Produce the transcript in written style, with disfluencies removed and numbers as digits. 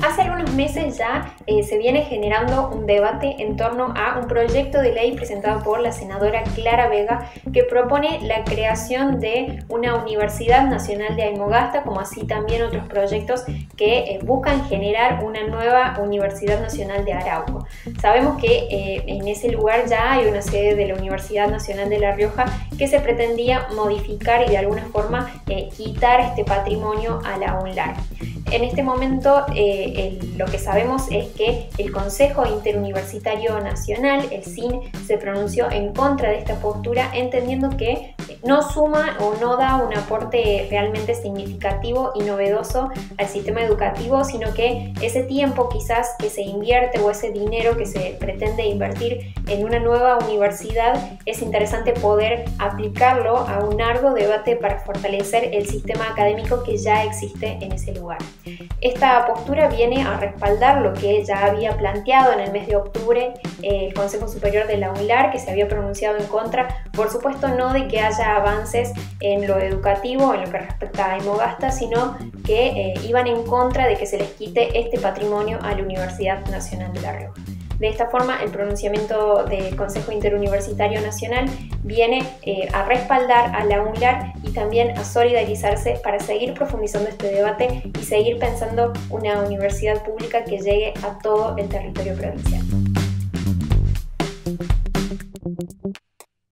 Hace algunos meses ya se viene generando un debate en torno a un proyecto de ley presentado por la senadora Clara Vega que propone la creación de una Universidad Nacional de Antofagasta, como así también otros proyectos que buscan generar una nueva Universidad Nacional de Arauco. Sabemos que en ese lugar ya hay una sede de la Universidad Nacional de La Rioja que se pretendía modificar y de alguna forma quitar este patrimonio a la UNLAR. En este momento lo que sabemos es que el Consejo Interuniversitario Nacional, el CIN, se pronunció en contra de esta postura, entendiendo que no suma o no da un aporte realmente significativo y novedoso al sistema educativo, sino que ese tiempo quizás que se invierte o ese dinero que se pretende invertir en una nueva universidad, es interesante poder aplicarlo a un arduo debate para fortalecer el sistema académico que ya existe en ese lugar. Esta postura viene a respaldar lo que ya había planteado en el mes de octubre el Consejo Superior de la UNLAR, que se había pronunciado en contra, por supuesto no de que haya avances en lo educativo, en lo que respecta a Antofagasta, sino que iban en contra de que se les quite este patrimonio a la Universidad Nacional de La Rioja. De esta forma, el pronunciamiento del Consejo Interuniversitario Nacional viene a respaldar a la UNLAR y también a solidarizarse para seguir profundizando este debate y seguir pensando una universidad pública que llegue a todo el territorio provincial.